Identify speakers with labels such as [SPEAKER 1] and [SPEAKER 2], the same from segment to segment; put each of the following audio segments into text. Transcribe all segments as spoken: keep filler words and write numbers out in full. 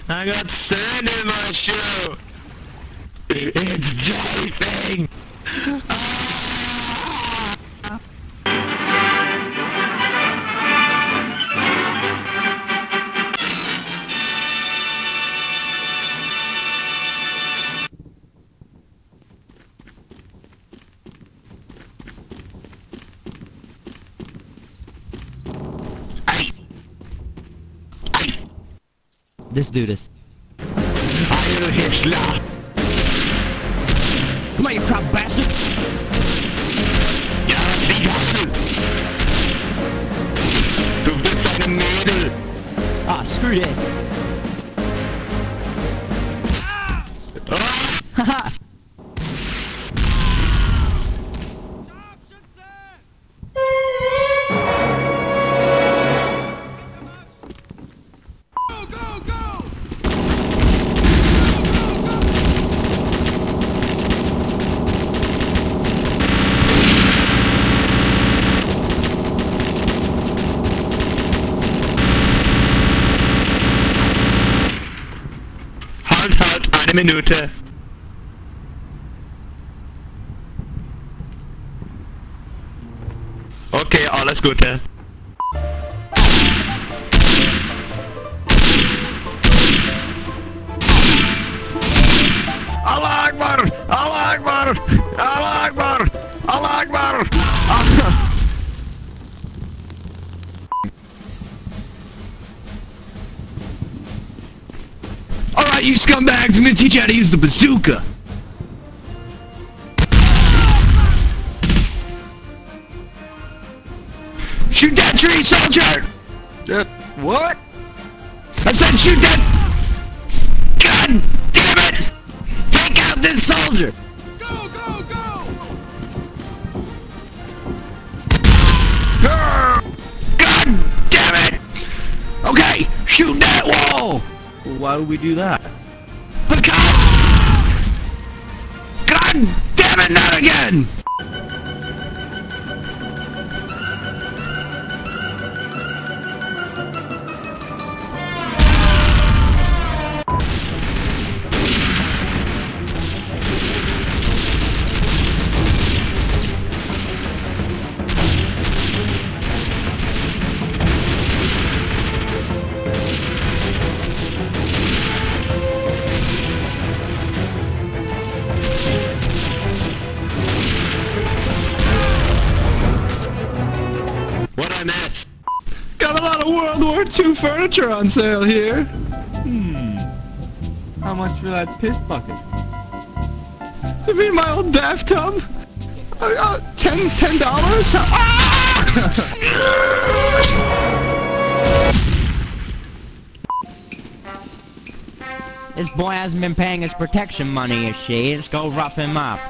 [SPEAKER 1] I got sand in my shoe! It's chafing! Ah!
[SPEAKER 2] Let's do this.
[SPEAKER 1] Heil Hitler!
[SPEAKER 2] Come on, you crap bastard!
[SPEAKER 1] Ja, die Hassel! Du bist eine Mädel!
[SPEAKER 2] Ah, screw this! Haha!
[SPEAKER 1] Halt, halt, eine Minute. Okay, alles Gute. Allah Akbar! Allah Akbar! Allah Akbar! Allah Akbar! Allah. Alright, you scumbags, I'm gonna teach you how to use the bazooka! Shoot that tree, soldier!
[SPEAKER 2] Uh, what?
[SPEAKER 1] I said shoot that... God damn it! Take out this soldier!
[SPEAKER 3] Go, go, go!
[SPEAKER 1] God damn it! Okay, shoot that wall!
[SPEAKER 2] Well, why would we do that?
[SPEAKER 1] God! God damn it, not again! What I missed? Got a lot of World War Two furniture on sale here.
[SPEAKER 2] Hmm. How much for that piss bucket?
[SPEAKER 1] You mean my old bathtub? Uh, uh, ten, ten dollars? Ah!
[SPEAKER 2] This boy hasn't been paying his protection money, is she? Let's go rough him up.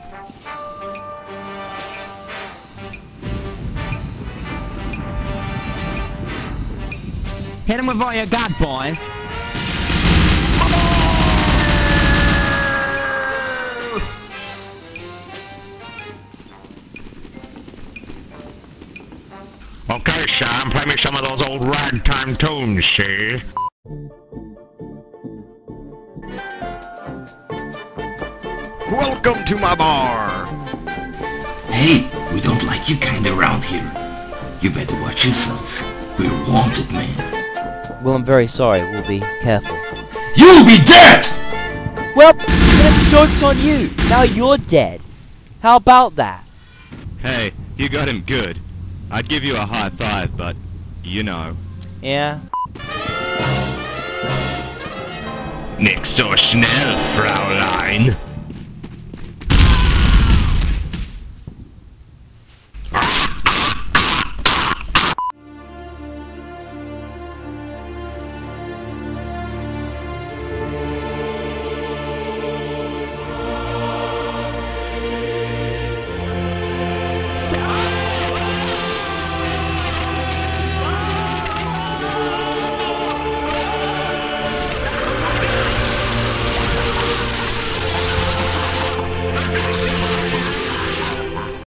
[SPEAKER 2] Hit him with all you got, boy. Okay, Sam, play me some of those old ragtime tunes, see?
[SPEAKER 3] Welcome to my bar!
[SPEAKER 4] Hey, we don't like you kind around here. You better watch yourselves. We're wanted, man.
[SPEAKER 5] Well, I'm very sorry. We'll be careful.
[SPEAKER 4] You'll be dead!
[SPEAKER 5] Well, then the joke's on you. Now you're dead. How about that?
[SPEAKER 6] Hey, you got him good. I'd give you a high five, but you know.
[SPEAKER 5] Yeah?
[SPEAKER 1] Nicht so schnell, Fraulein.